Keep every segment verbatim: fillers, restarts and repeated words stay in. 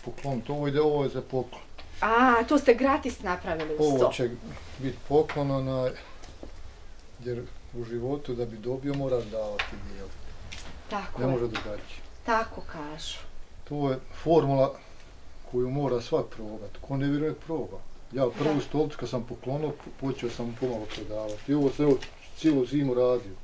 pokloniti. Ovo ide, ovo je za poklon. A, to ste gratis napravili uz to? Ovo će biti poklon, onaj, jer u životu da bi dobio moraš davati dijelo. Tako ne je. može drugačije. Tako kažu. To je formula koju mora svak probati. Ko ne vjeruje proba. Ja prvu stolicu kad sam poklonio, počeo sam pomalo prodavati. I ovo se evo cijelu zimu radio.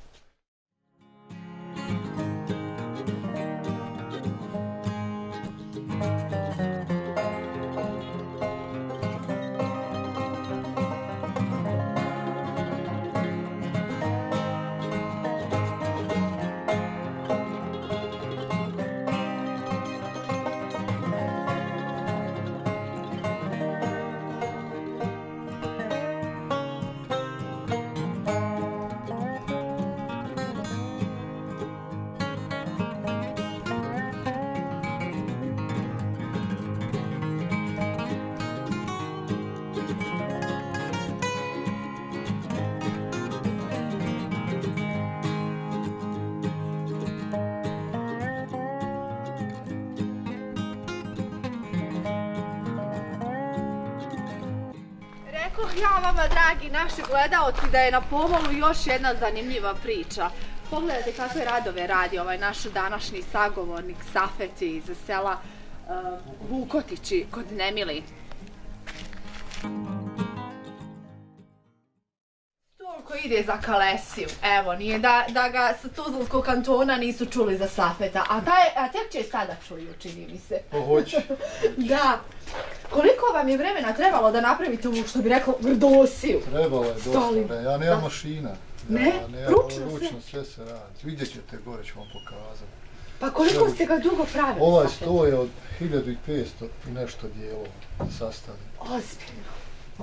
Ja vama, dragi naši gledaoci, da je na pomolu još jedna zanimljiva priča. Pogledajte kakve radove radi ovaj naš današnji sagovornik Safeti iz sela uh, Vukotići kod Nemili. Stol koji ide za Kalesiju, evo, nije da, da ga sa Tuzlanskog kantona nisu čuli za Safeta, a, taj, a tek će sada čuju, čini mi se. O, hoće. Da. Koliko vam je vremena trebalo da napravite ovu, što bi rekao, grdosiju? Trebalo je dosta, ja nemam mašina. Ne? Ručno sve? Ručno sve se radi. Vidjet ćete, gore ću vam pokazati. Pa koliko ste ga dugo pravili? Ovaj sto je od hiljadu petsto i nešto dijelova sastavljen. Ozbiljno.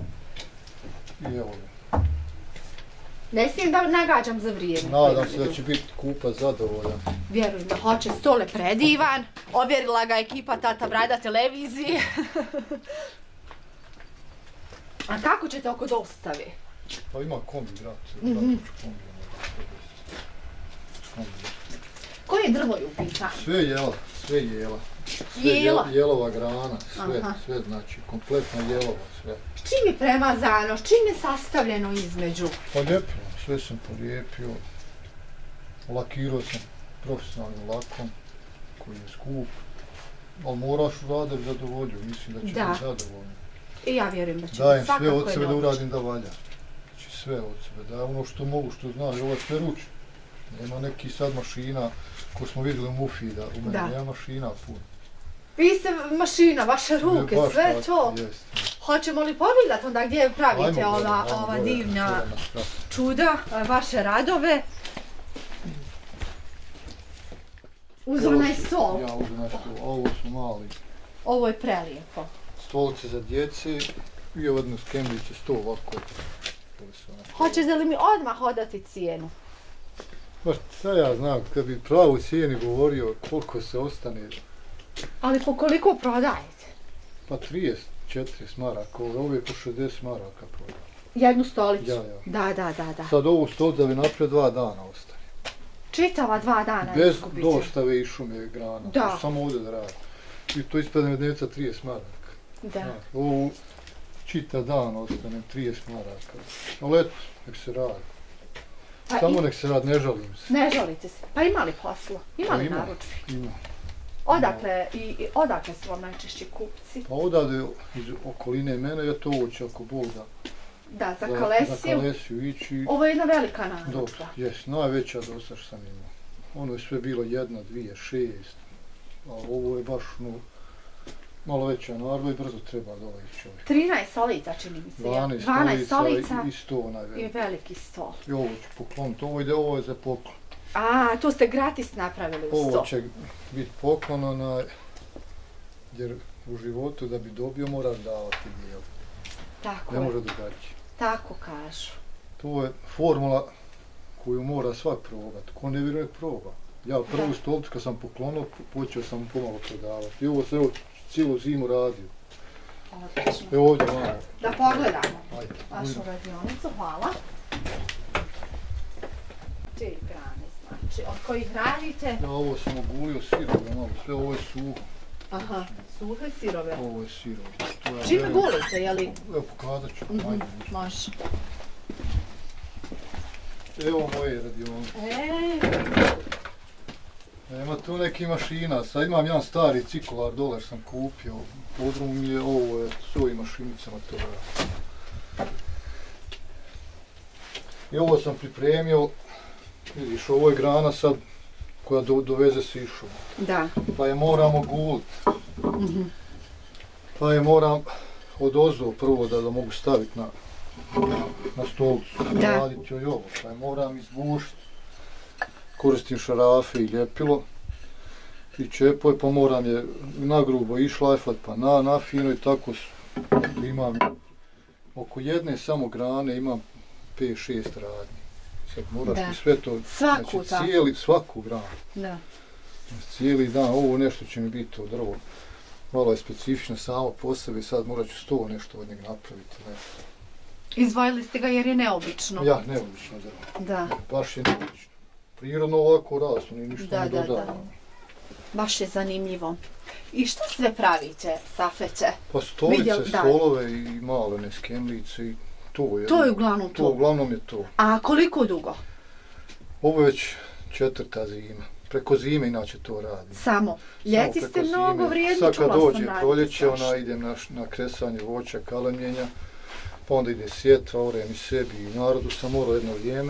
I evo ga. Ne smijem da nagađam za vrijeme. Nadam se da će biti kupac zadovoljan. Vjerujem da hoće, stol je predivan. Ovjerila ga ekipa Tata Brajda televizije. A kako ćete oko dostave? Pa ima kombi, brat. Mm-hmm. kombi. Koje drvo je u pitanju? Sve jela, sve jela. Sve jela? Jelova grana, sve, Aha. sve znači, kompletno jelova, sve. Čim je premazano, čim je sastavljeno između? Pa lijepo, sve sam polijepio. Lakirao sam profesionalnim lakom, koji je skup. Ali moraš raditi zadovoljio, mislim da će da. biti zadovoljno. I ja vjerujem da će Dajem sve od sebe da uradim da valja. Znači sve od sebe, da ono što mogu, što znam, ovo je sve ručno. Nema neki sad mašina, ko smo vidjeli u Mufiji, da u mene nema mašina puno. Vi ste mašina, vaše ruke, ne, sve tako, to. Jest. Hoćemo li pogledati onda gdje pravite ajmo, ova, ajmo, ova divna čuda, vaše radove? Uz onaj stol. Ja, uz onaj stol. Ovo su mali. Ovo je prelijepo. Stolice za djece i jednu skembicu, sto ovako. Hoćete li mi odmah odati cijenu? Pa šta ja znam, kad bi pravu cijeni govorio koliko se ostane. Ali po koliko prodajete? Pa trideset četiri maraka, ove po šezdeset maraka prodaju. Jednu stolicu? Ja, ja. Da, da, da, da. Sad ovu stolicu da bi naprijed dva dana ostane. Čitava dva dana bez izgubite? Bez dostave i šume grana. Da. Samo ovdje da radi. I to ispadne od dnevca trideset maraka. Da. Znaš, ovu čita dan ostane trideset maraka. Ali eto, nek se radi. Pa samo i... nek se radi, ne žalim se. Ne žalite se. Pa ima li posla? Ima li ima, naručnika? Ima. Odakle, i, i odakle su vam najčešći kupci? Pa odavde iz okoline mene, ja to ući ako Bog da. Da, za, za Kalesiju. Za Kalesiju ići. Ovo je jedna velika narudžba. Dobro, jes, najveća dosta što sam imao. Ono je sve bilo jedna, dvije, šest. A ovo je baš no, malo veća narudžba i brzo treba dolazi čovjek. trinaest stolica čini mi se. dvanaest stolica i sto najveliki. I veliki stol. I ovo ću pokloniti, ovo ide, ovo je za poklon. A, to ste gratis napravili uz to? Ovo će biti poklon, onaj, jer u životu da bi dobio moraš davati dijelo. Tako ne je. može drugačije. Tako kažu. To je formula koju mora svak probati. Ko ne vjeruje proba. Ja prvu stolicu kad sam poklonio, počeo sam pomalo prodavati. I ovo se evo cijelu zimu radio. Odlično. Evo ovdje malo. Da pogledamo Ajde, vašu budemo. radionicu, hvala. Te grane, znači, od kojih radite? Ja ovo sam ogulio sirove malo, sve ovo je suho. Aha, suhe sirove. Ovo je sirove. Čime golite, jeli? Evo, pokazat ću. Mm-hmm. Može. Evo moje radionice. Ej. Nema tu neki mašina, sad imam jedan stari cikular dole sam kupio, podrum mi je ovo, je, s ovim mašinicama to radi. I ovo sam pripremio, vidiš, ovo je grana sad koja do, doveze sišu. Da. Pa je moramo gulit. Mm-hmm. Pa je moram od ozdo prvo da, da mogu staviti na, na stolicu, da. Raditi joj ovo, pa je moram izbušiti. Koristim šarafe i ljepilo i čepoj, pa moram je nagrubo i šlajfat, pa na, na fino i tako imam oko jedne samo grane, imam pet šest radnji. Sad moraš mi sve to, svaku, znači cijeli, svaku granu. Da. Cijeli dan, ovo nešto će mi biti to drvo. Malo je specifično samo po sebi, sad morat ću sto nešto od njega napraviti. Nešto. Izdvojili ste ga jer je neobično. Ja, neobično drvo. Da. Baš je neobično. Prirodno ovako rasno, ni ništa da, ne dodano. Da, da. Baš je zanimljivo. I što sve pravite, Safete? Pa stolice, Vidjel, stolove i malene skemlice i to je. To je uglavnom to? To uglavnom je to. A koliko dugo? Ovo je već četvrta zima. Preko zime inače to radim. Samo? Ljeti ste mnogo zime. vrijedni, sad čula kad dođe sam proljeće, ona idem na, na kresanje voća, kalemljenja, pa onda ide sjetva, orem i sebi i narodu sam morao jedno vrijeme.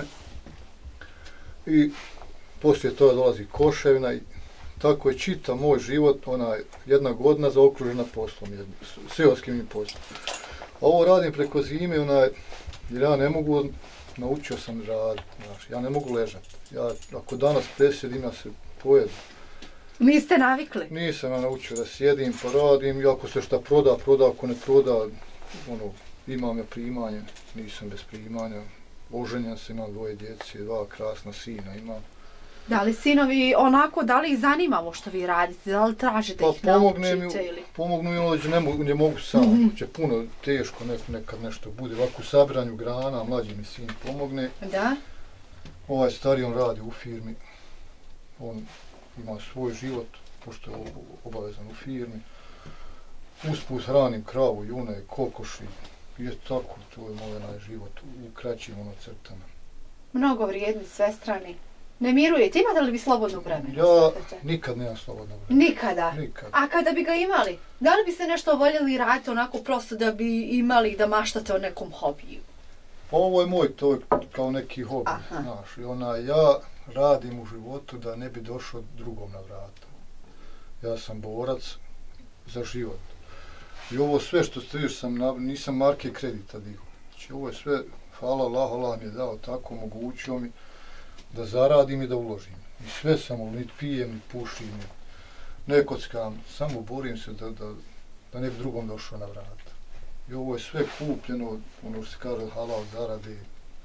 I poslije toga dolazi koševina i tako je čita moj život, ona jedna godina zaokružena poslom, seoskim poslom. A ovo radim preko zime, onaj, jer ja ne mogu, naučio sam raditi, znači, ja ne mogu ležati. Ja, ako danas presjedim, ja se pojedu. Niste navikli? Nisam ja naučio da sjedim, pa radim, i ako se šta proda, proda, ako ne proda, ono, imam ja primanje, nisam bez primanja. Oženjen se, imam dvoje djece, dva krasna sina imam. Da li sinovi onako, da li ih zanima ovo što vi radite, da li tražite pa, ih naučite ili? Pomognu mi ono da ne mogu, ne mogu sam, mm-hmm. će puno teško nek, nekad nešto bude. Ovako u sabiranju grana, mlađi mi sin pomogne. Da? Ovaj stari on radi u firmi, on ima svoj život, pošto je obavezan u firmi. Usput hranim kravu, june, kokoši. Je tako, to je moj onaj život u kraćim ono crtama. Mnogo vrijedni, svestrani. Ne mirujete, imate li vi slobodnog vremena? Ja nikad nemam slobodnog vremena. Nikada? Nikad. A kada bi ga imali, da li biste nešto voljeli raditi onako prosto da bi imali da maštate o nekom hobiju? Ovo je moj, to je kao neki hobi, znaš. I ona, ja radim u životu da ne bi došao drugom na vrata. Ja sam borac za život. I ovo sve što ste viš sam, nisam marke kredita digao. Znači ovo je sve, hvala Allah, Allah mi je dao tako, omogućio mi da zaradim i da uložim. I sve sam, niti pijem, niti pušim, ne kockam, samo borim se da, da, da ne bi drugom došao na vrata. I ovo je sve kupljeno, ono što se kaže halal zarade.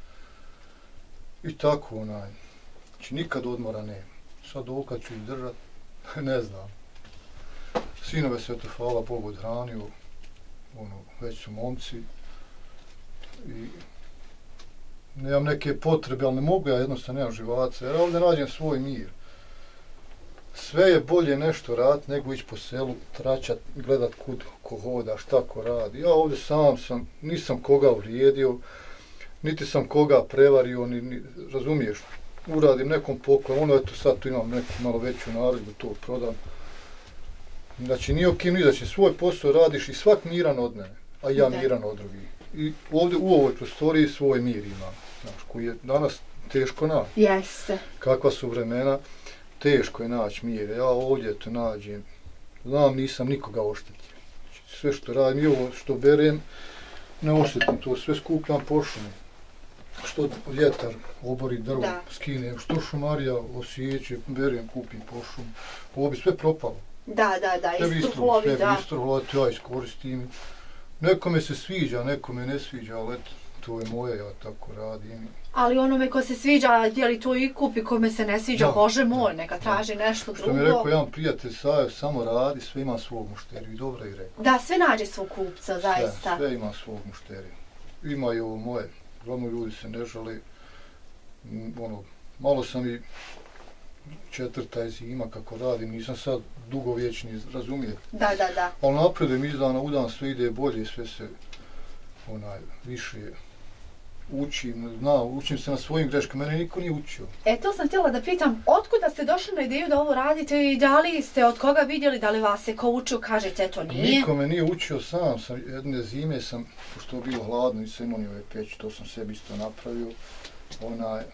I tako onaj. Znači nikad odmora nema. Sad ovdje ću ih držat, ne znam. Sinove se to, hvala Bogu, odhranio, ono, već su momci i nemam neke potrebe, ali ne mogu ja jednostavno, nemam živaca, jer ovdje nađem svoj mir. Sve je bolje nešto raditi nego ići po selu, tračat, gledat kud ko hoda, šta ko radi. Ja ovdje sam sam, nisam koga uvrijedio, niti sam koga prevario, ni, ni, razumiješ, uradim nekom poklon, ono eto sad tu imam neku malo veću narudžbu, to prodam. Znači nije okim ni da će svoj posao radiš i svak miran od mene, a ja da. Miran od drugih. I ovdje u ovoj prostoriji svoj mir imam, znaš, koji je danas teško naći. Jeste. Kakva su vremena, teško je naći mir. Ja ovdje to nađem, znam nisam nikoga oštetio. Znači, sve što radim i ovo što berem, ne oštetim to, sve skupljam po šumi. Što vjetar obori drvo, da. Skinem, što šumarija osjeće, berem, kupim po šumu. Ovo bi sve propalo. Da, da, da, istruhlovi, da. Sve istruhlovi, ja iskoristim. Nekome se sviđa, nekome ne sviđa, ali eto, to je moje, ja tako radim. Ali onome ko se sviđa, je li to i kupi, kome se ne sviđa, da, Bože moj, neka traži da. Nešto drugo. Što mi je rekao jedan prijatelj, Sajev, samo radi, sve ima svog mušteriju, dobro je rekao. Da, sve nađe svog kupca, zaista. Sve, sve ima svog mušteriju. Ima i ovo moje, glavno ljudi se ne žele, ono, malo sam i četvrta je zima kako radim, nisam sad dugovječni, razumijete. Da, da, da. Ali napredujem iz dana u dan, sve ide bolje, sve se onaj, više učim, zna, učim se na svojim greškama, mene niko nije učio. E, to sam htjela da pitam, otkuda ste došli na ideju da ovo radite i da li ste od koga vidjeli, da li vas se ko učio, kažete to nije? Niko me nije učio, sam sam, jedne zime sam, pošto je bilo hladno, nisam imao ni ove peći, to sam sebi isto napravio, onaj,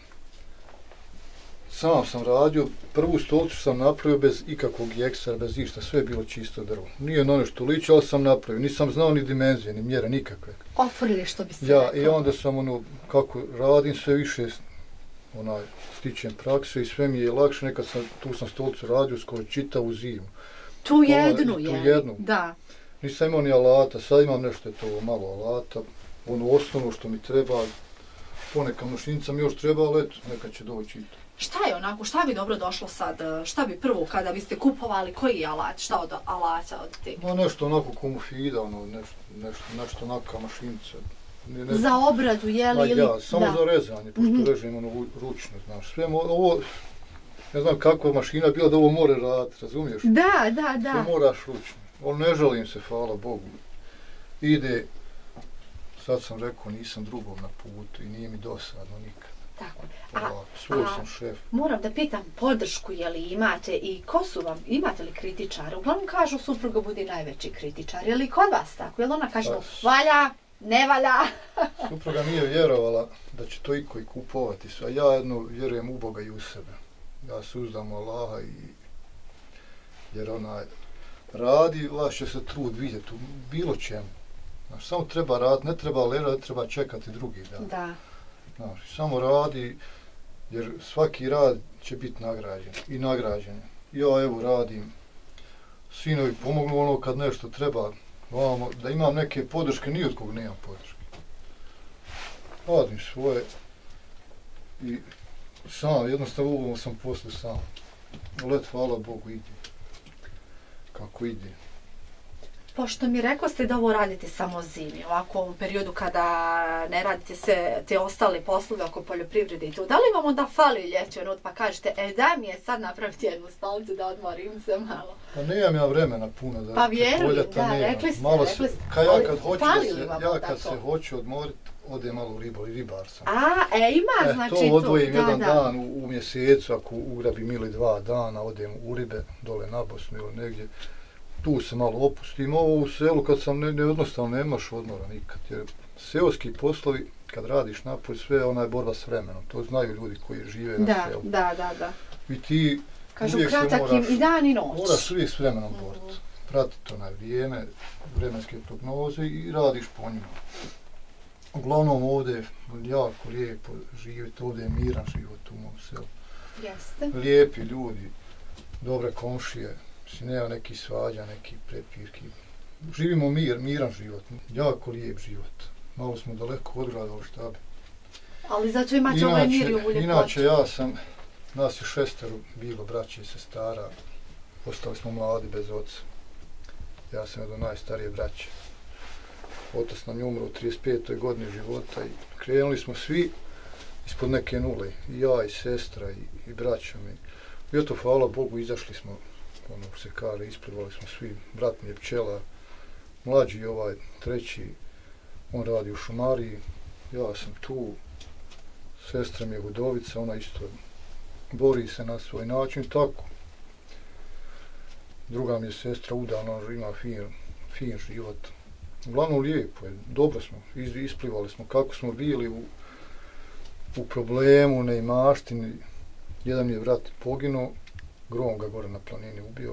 sam sam radio, prvu stolicu sam napravio bez ikakvog jeksera, bez išta, sve je bilo čisto drvo. Nije na nešto liče, ali sam napravio, nisam znao ni dimenzije, ni mjere, nikakve. Ofrli, što bi se ja, rekao. I onda sam ono, kako radim, sve više onaj, stičem prakse i sve mi je lakše, nekad sam, tu sam stolicu radio skoro čitavu zimu. Tu jednu, tu je. jednu. Da. Nisam imao ni alata, sad imam nešto je to malo alata, ono osnovno što mi treba, poneka mašinica mi još treba, ali eto, nekad će doći i to. Šta je onako, šta bi dobro došlo sad, šta bi prvo kada biste kupovali, koji je alat, šta od alata od te? No nešto onako komu fida, ono, nešto, nešto, nešto onaka mašinica. Ne, ne, za obradu, je li? ili... Ja, samo da. Za rezanje, pošto mm-hmm. režem ono ručno, znaš. Sve ovo, ne znam kakva mašina bila da ovo more raditi, razumiješ? Da, da, da. Sve moraš ručno. On ne žalim se, hvala Bogu. Ide, sad sam rekao, nisam drugom na putu i nije mi dosadno nikad. Tako. A, svoj sam šef. Moram da pitam, podršku je li imate i ko su vam, imate li kritičare? Uglavnom kažu supruga budi najveći kritičar. Je li kod vas tako? Je li ona kaže, valja, ne valja? Supruga nije vjerovala da će to iko i kupovati. A ja jedno vjerujem u Boga i u sebe. Ja se uzdam u Allaha i jer onaj radi, vaš će se trud vidjeti u bilo čemu. Znaš, samo treba raditi, ne treba ležati, ne treba čekati drugi dan. Da. Znaš, samo radi, jer svaki rad će biti nagrađen i nagrađen. Ja evo radim, sinovi pomognu ono kad nešto treba, vamo, da imam neke podrške, ni od kog nemam podrške. Radim svoje i sam, jednostavno uvom sam posle sam. Let, hvala Bogu, ide. Kako ide. Pošto mi rekao ste da ovo radite samo zimi, ovako u periodu kada ne radite sve te ostale poslove oko poljoprivrede i to, da li vam onda fali ljeće ono pa kažete, e daj mi je sad napraviti jednu stolicu da odmorim se malo? Pa nemam ja vremena puno da... Pa vjerujem, da, nema. rekli ste, malo rekli se, ste. Ka ja kad hoću da se, ja kad to? se hoću odmoriti, ode malo u ribu, ribar sam. A, e ima e, znači to. To odvojim da, jedan da. dan u, u mjesecu, ako ugrabim ili dva dana, odem u ribe, dole na Bosnu ili negdje. Tu se malo opustim, ovo u selu kad sam, ne, ne jednostavno nemaš odmora nikad, jer seoski poslovi, kad radiš napolj, sve ona je borba s vremenom, to znaju ljudi koji žive na da, selu. Da, da, da. I ti kažu uvijek kratak se moraš, i dan i noć. moraš uvijek s vremenom mm-hmm. boriti, pratiti onaj vrijeme, vremenske prognoze i radiš po njima. Uglavnom ovdje jako lijepo živjeti, ovdje je miran život u mom selu. Jeste. Lijepi ljudi, dobre komšije. Mislim, nema neki svađa, neki prepirki. Živimo mir, miran život, jako lijep život. Malo smo daleko od grada, šta bi. Ali zato imate ovaj mir i ovu ljepotu. Inače, ja sam, nas je šestero bilo, braće i sestara, ostali smo mladi bez oca. Ja sam jedan najstarije braće. Otac nam je umro u trideset petoj godini života i krenuli smo svi ispod neke nule. I ja, i sestra, i, i braća mi. I eto, hvala Bogu, izašli smo, ono se kaže, isplivali smo svi, brat mi je pčela, mlađi ovaj, treći, on radi u šumariji, ja sam tu, sestra mi je Udovica, ona isto bori se na svoj način, tako. Druga mi je sestra udana, ona ima fin, fin život. Uglavnom lijepo je, dobro smo, iz, isplivali smo, kako smo bili u, u problemu, neimaštini, jedan mi je brat poginuo, grom ga gore na planini ubio.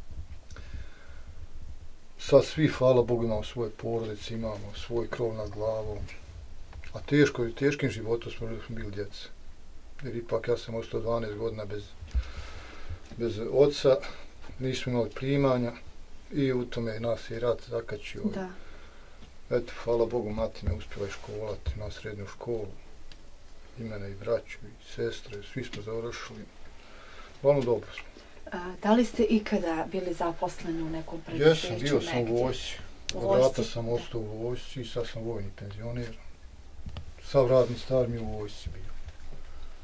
Sad svi, hvala Bogu, imamo svoje porodice, imamo svoj krov nad glavom. A teško, teškim životom smo bili djeca. Jer ipak ja sam ostao dvanaest godina bez, bez oca, nismo imali primanja i u tome nas je rat zakačio. Da. Eto, hvala Bogu, mati me uspjela i školati na srednju školu. I mene, i braću, i sestre, svi smo završili. Uglavnom dobro smo. A, da li ste ikada bili zaposleni u nekom preduzeću? Jesam, bio sam u vojsci. Od rata sam ostao u vojsci i sad sam vojni penzioner. Sav radni star mi u vojsci bio.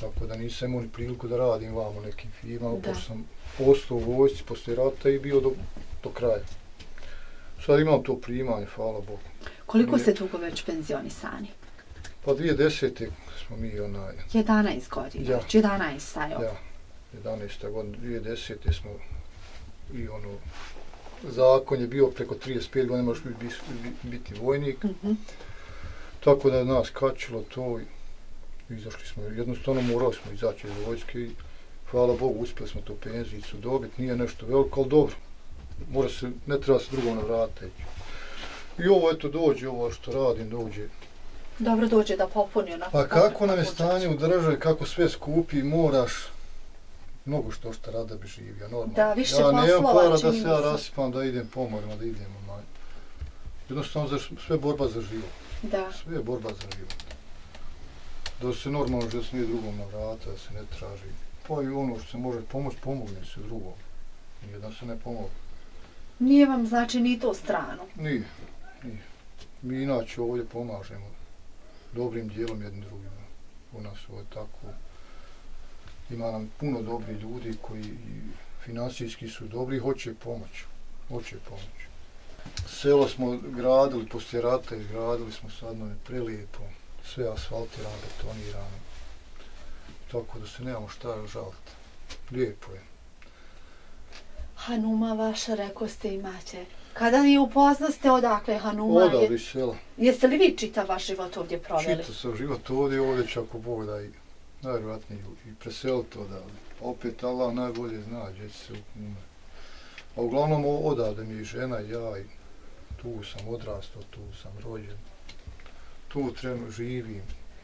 tako da nisam imao ni priliku da radim vamo nekim firmama, pošto sam postao u vojsci poslije rata i bio do, do kraja. Sad imam to primanje, hvala Bogu. Koliko ste dugo već penzionisani? Pa dvije tisuće desete smo mi onaj... jedanaest godina, ja. Znači jedanaest je ovo. Ja, jedanaesta godina, dvije tisuće desete smo i ono... Zakon je bio preko trideset pet godina, možeš biti, biti vojnik. Mm-hmm. Tako da je nas kačilo to i izašli smo. Jednostavno morali smo izaći iz vojske i hvala Bogu uspjeli smo tu penzijicu dobiti. Nije nešto veliko, ali dobro. Mora se, ne treba se drugom navratiti. I ovo eto dođe, ovo što radim dođe. Dobro dođe da popuni onako. Pa kako nam je stanje u državi, kako sve skupi, moraš mnogo što što rada bi živio, normalno. Da, više ja poslova, nemam para da čini se ja mi se. rasipam, da idem pomorima, da idem onaj. Jednostavno za, sve borba za život. Da. Sve je borba za život. Da se normalno že se nije drugom na vrata, da se ne traži. Pa i ono što se može pomoći, pomogne se drugom. Nije da se ne pomogne. Nije vam znači ni to strano? Nije, nije. Mi inače ovdje pomažemo dobrim dijelom jednim drugima. U nas ovo je tako. Ima nam puno dobrih ljudi koji financijski su dobri i hoće pomoć. Hoće pomoć. Selo smo gradili, poslije rata izgradili smo sad no je prelijepo. Sve asfaltirano, betonirano. Tako da se nemamo šta žaliti. Lijepo je. Hanuma vaša, rekao ste, imate. Kada je upoznaste odakle Hanuma? Odavde iz sela. Jeste li vi čitav vaš život ovdje proveli? Čitao sam život ovdje, ovdje će ako Bog da i najvjerojatnije i preseliti odavde. Opet Allah najbolje zna gdje će se umre. A uglavnom odavde mi je žena i ja i tu sam odrastao, tu sam rođen. Tu trenu živim.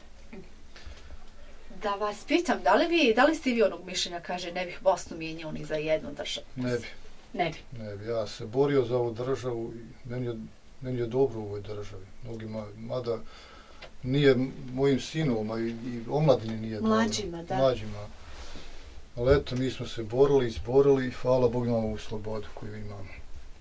Da vas pitam, da li, vi, da li ste vi onog mišljenja, kaže, ne bih Bosnu mijenjao ni za jednu državu? Ne bi. Ne bi. Ne bi. Ja se borio za ovu državu i meni je, meni je dobro u ovoj državi. Mnogima, mada nije mojim sinovima i, i omladini nije Mlađima, dobro. da. Mlađima. Ali eto, mi smo se borili, izborili i hvala Bogu imamo ovu slobodu koju imamo.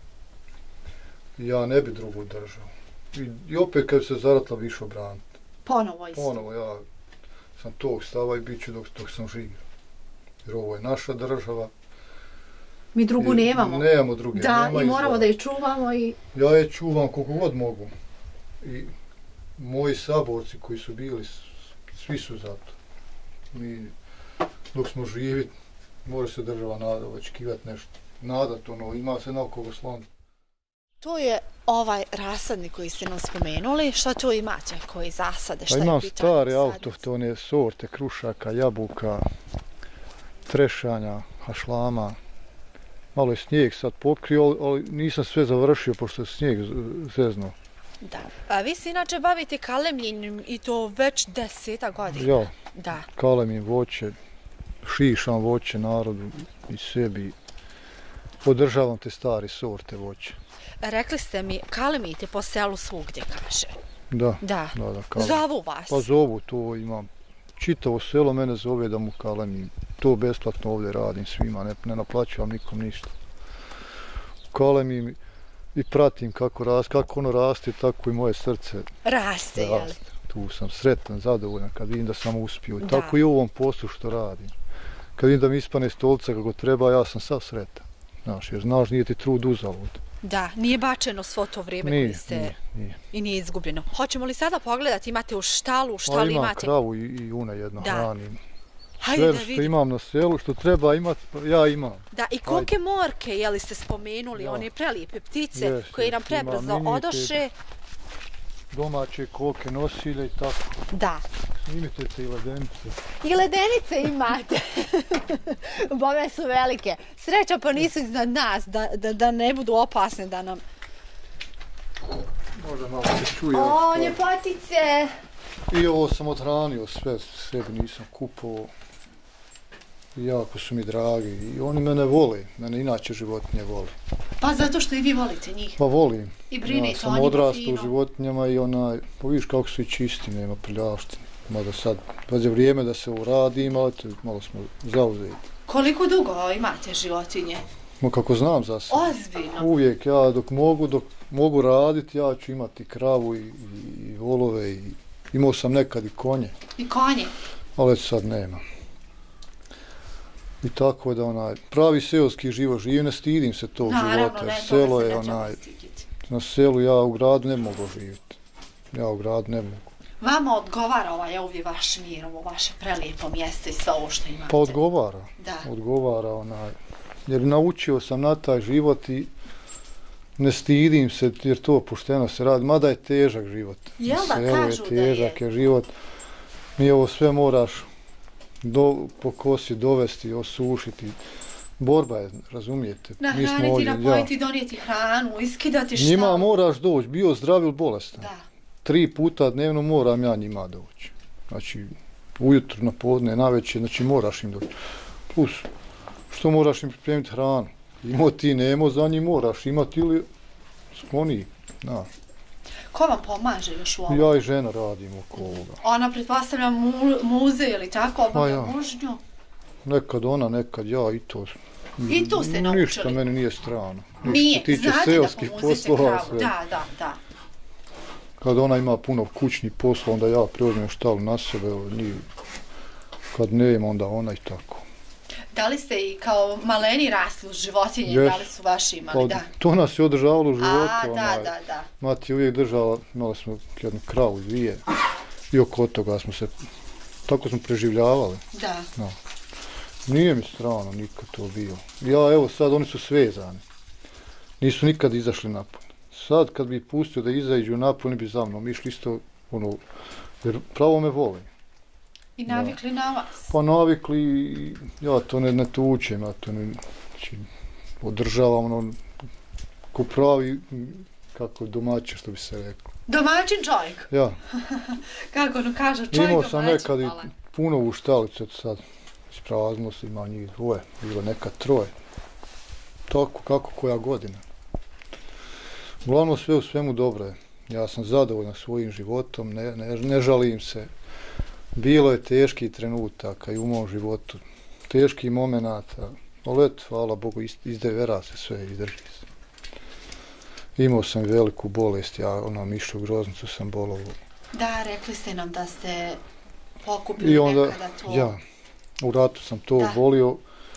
I ja ne bi drugu državu. I, i opet kad se zaratla bi išao braniti. Ponovo isto. Ponovo ja sam tog stava i bit ću dok, dok sam živio. Jer ovo je naša država. Mi drugu I, nemamo. Nemamo druge. Da, nema i moramo izbora. da je čuvamo i... Ja je čuvam koliko god mogu. I moji saborci koji su bili, svi su za to. Mi, dok smo živi, mora se država nada, očekivati nešto. Nadat ono, ima se na koga sloniti. To je ovaj rasadnik koji ste nam spomenuli. Šta to imate? Koji zasade? Šta Pa imam je stare autohtone sorte, krušaka, jabuka, trešanja, hašlama. Malo je snijeg sad pokrio, ali nisam sve završio pošto je snijeg zeznuo. Da. A vi se inače bavite kalemljenjem i to već deseta godina. Ja, da. Kalemim voće, šišam voće narodu i sebi. Podržavam te stare sorte voće. Rekli ste mi, kalemite po selu svugdje, kaže. Da, da. da, da kalemim. Zovu vas? Pa zovu, to imam. Čitavo selo mene zove da mu kalemim. To besplatno ovdje radim svima, ne, ne naplaćujem nikom ništa. Kalemim i pratim kako, ras, kako ono raste, tako i moje srce raste. Jel? Tu sam sretan, zadovoljan kad vidim da sam uspio. I tako i u ovom poslu što radim. Kad vidim da mi ispane stolica kako treba, ja sam sav sretan. Znaš, jer znaš, nije ti trud uzalud. Da, nije bačeno svo to vrijeme nije, koji ste nije, nije. i nije izgubljeno. Hoćemo li sada pogledati, imate u štalu, u štali imam imate... kravu i, i una jedno da. hranim. Hajde Sve da što vidim. imam na selu, što treba imati, ja imam. Da, i koke morke, jeli ste spomenuli, ja. One prelijepe ptice Yes, koje nam prebrzo odoše. Domaće koke, nosilje i tako. Da. Snimite se i ledenice. I ledenice imate. Bome su velike. Sreća pa nisu iznad nas, da, da, da ne budu opasne da nam... Možda malo se čuje. O, ljepotice! I ovo sam odhranio sve, sebi nisam kupovao. Jako su mi dragi i oni mene vole, mene inače životinje vole. Pa zato što i vi volite njih. Pa volim. I brinite, ja sam oni odrastao u životinjama i onaj, pa vidiš kako su i čisti, nema prljavštine. Mada sad, dođe vrijeme da se uradim, ali malo smo zauzeti. Koliko dugo imate životinje? No kako znam za sebe. Ozbiljno? Uvijek ja dok mogu, dok mogu raditi, ja ću imati kravu i, i, i volove i imao sam nekad i konje. I konje? Ali sad nema. I tako da onaj, pravi seoski život živim, ne stidim se tog Naravno, života. Ne, Selo je onaj, na selu ja u gradu ne mogu živjeti. Ja u gradu ne mogu. Vama odgovara ovaj ovdje vaš mir, ovo vaše prelijepo mjesto i sve ovo što imate? Pa odgovara. Da. Odgovara onaj. Jer naučio sam na taj život i ne stidim se jer to pošteno se radi. Mada je težak život. Jel da, Selo kažu je težak da je? je život. Mi ovo sve moraš do, pokosi, dovesti, osušiti. Borba je, razumijete? Nahraniti, napojiti, ja. Donijeti hranu, iskidati šta? Njima moraš doći, bio zdrav ili bolestan. Da. Tri puta dnevno moram ja njima doći. Znači, ujutro, na podne, navečer, znači moraš im doći. Plus, što moraš im pripremiti hranu? Imo ti, nemo, za njih moraš imati ili skloni. Da. Ko vam pomaže još u ovom? Ja i žena radimo oko ovoga. Ona pretpostavlja mu, muze ili tako, obavlja ja. mužnju? Nekad ona, nekad ja i to. I tu ste naučili? Ništa meni nije strano. Ništa Nije, tiče znate seoskih da pomuzite poslova, kravu, sve. da, da, da. Kad ona ima puno kućnih posla, onda ja preuzmem štalu na sebe, njih. Kad ne ima, onda ona i tako. Da li ste i kao maleni rasli u životinje, Yes. da li su vaši imali? Pa, da. to nas je održavalo u životu. A, da, onaj. da, da. Mati je uvijek držala, imali smo jednu kravu, dvije. I oko toga smo se, tako smo preživljavali. Da. No. Nije mi strano nikad to bio. Ja, evo sad, oni su svezani. Nisu nikad izašli napolje. Sad kad bi pustio da izađu napolje, oni bi za mnom išli isto, ono, jer pravo me voli. I navikli ja. Na vas? Pa navikli, ja to ne, ne tučem, ja to ne, znači, održavam, ono, ko pravi, kako domaće, što bi se reklo. Domaćin čovjek? Ja. Kako ono kaže, čovjek imao sam domaćin, nekad i puno u štalicu, sad isprazno se, ima njih dvoje, bilo nekad troje. Tako, kako koja godina. Uglavnom sve u svemu dobro je. Ja sam zadovoljan svojim životom, ne, ne, ne žalim se. Bilo je teških trenutaka i u mom životu, teških momenata, ali eto, hvala Bogu, izdevera se sve, izdrži se. Imao sam veliku bolest, ja ono mišlju groznicu sam bolovo. Da, rekli ste nam da ste pokupili I onda, nekada to. Ja, u ratu sam to da. bolio.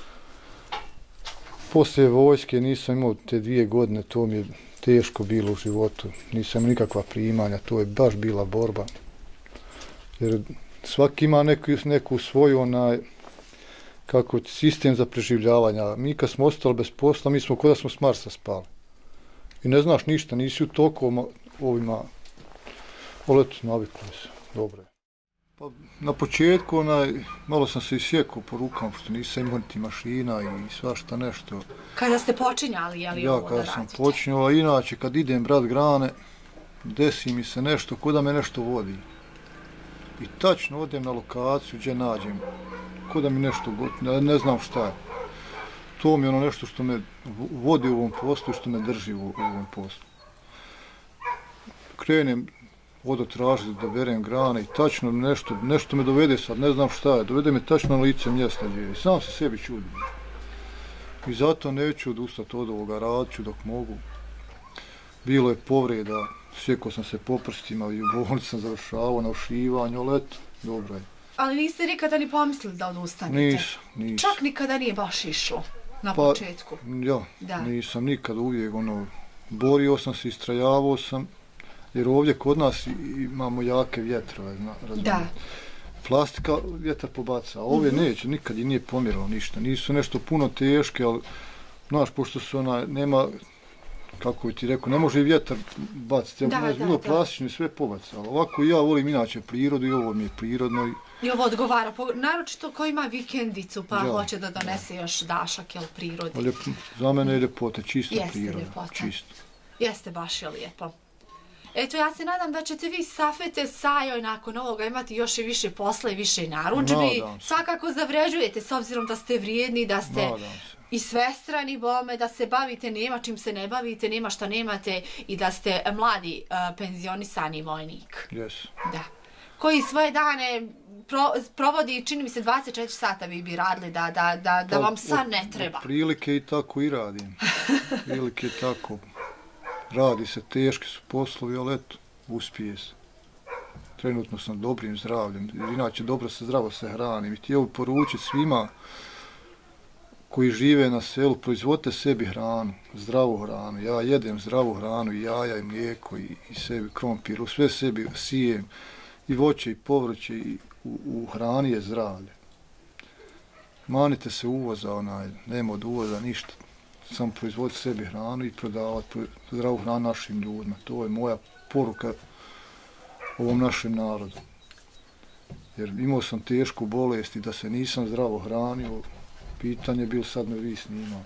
Poslije vojske nisam imao te dvije godine, to mi je teško bilo u životu. Nisam nikakva primanja, to je baš bila borba. Jer svaki ima neku, neku svoju onaj, kako sistem za preživljavanja. Mi kad smo ostali bez posla, mi smo kod da smo s Marsa spali. I ne znaš ništa, nisi u toku ovima, ali eto, navikli se, dobro je. Pa, na početku onaj, malo sam se isjekao po rukama, što nisam imao niti mašina i svašta nešto. Kada ste počinjali, je li ja, ovo da radite? Ja, kada sam počinjao, a inače kad idem brat grane, desi mi se nešto, ko da me nešto vodi. I tačno odem na lokaciju gdje nađem, ko da mi nešto, ne, ne znam šta je. To mi je ono nešto što me vodi u ovom poslu i što me drži u, u ovom poslu. Krenem vodo tražiti da berem grane i tačno nešto, nešto me dovede sad, ne znam šta je, dovede me tačno na lice mjesta gdje je. I sam se sebi čudim. I zato neću odustati od ovoga, radit ću dok mogu. Bilo je povreda, sjekao sam se po prstima i u bolnici sam završavao na ušivanju, ali eto, dobro je. Ali niste nikada ni pomislili da odustanete? Nisam, nisam. Čak nikada nije baš išlo na pa, početku? Ja, da. Nisam nikad uvijek, ono, borio sam se, istrajavao sam, jer ovdje kod nas imamo jake vjetrove, razumijete. Da. Plastika vjetar pobaca, a ove mm-hmm. neće, nikad i nije pomiralo ništa. Nisu nešto puno teške, ali, znaš, pošto su ona, nema, kako bi ti rekao, ne može i vjetar baciti. Da, da, bilo da. Plastično i sve pobaca. Ali ovako ja volim inače prirodu i ovo mi je prirodno. I, I ovo odgovara, naročito ko ima vikendicu pa ja, hoće da donese ja. još dašak, jel, prirodi. Ljep, za mene je ljepota, čista Jeste priroda. Ljepota. Čisto. Jeste baš je lijepo. Eto, ja se nadam da ćete vi Safete Sajoj nakon ovoga imati još i više posla i više narudžbi. Svakako zavređujete, s obzirom da ste vrijedni, da ste i svestrani bome, da se bavite, nema čim se ne bavite, nema šta nemate i da ste mladi uh, penzionisani vojnik. Yes. Da. Koji svoje dane pro, provodi, čini mi se, dvadeset četiri sata vi bi radili, da, da, da, da vam san ne treba. Prilike i tako i radim. Prilike tako. Radi se, teški su poslovi, ali eto, uspije se. Trenutno sam dobrim zdravljem, inače dobro se zdravo se hranim. I htio poručiti svima koji žive na selu, proizvodite sebi hranu, zdravu hranu. Ja jedem zdravu hranu, i jaja, i mlijeko, i, i sebi krompir, sve sebi sijem, i voće, i povrće, i u, u hrani je zdravlje. Manite se uvoza, onaj, nema od uvoza ništa. Samo proizvoditi sebi hranu i prodavati zdravu hranu našim ljudima. To je moja poruka ovom našem narodu. Jer imao sam tešku bolest i da se nisam zdravo hranio, pitanje bil sad me vi snimao.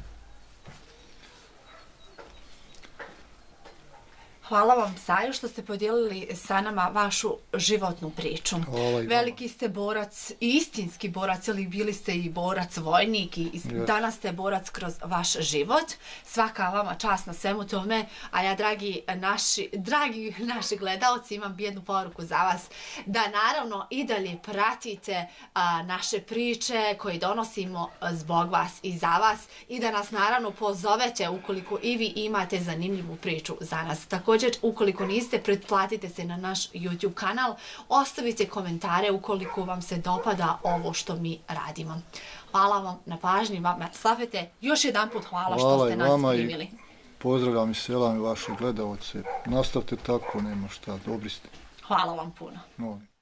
Hvala vam, Saju, što ste podijelili sa nama vašu životnu priču. Veliki ste borac i istinski borac, ali bili ste i borac, vojnik i danas ste borac kroz vaš život. Svaka vama čast na svemu tome, a ja, dragi naši, dragi naši gledalci, imam jednu poruku za vas, da naravno i dalje pratite a, naše priče koje donosimo zbog vas i za vas i da nas naravno pozovete ukoliko i vi imate zanimljivu priču za nas. Također, ukoliko niste, pretplatite se na naš YouTube kanal, ostavite komentare ukoliko vam se dopada ovo što mi radimo. Hvala vam na pažnji, vama Safete, još jedan put hvala, hvala što ste nas primili. Pozdravljam i selam i vaše gledalce. Nastavite tako, nema šta, dobri ste. Hvala vam puno. Molim.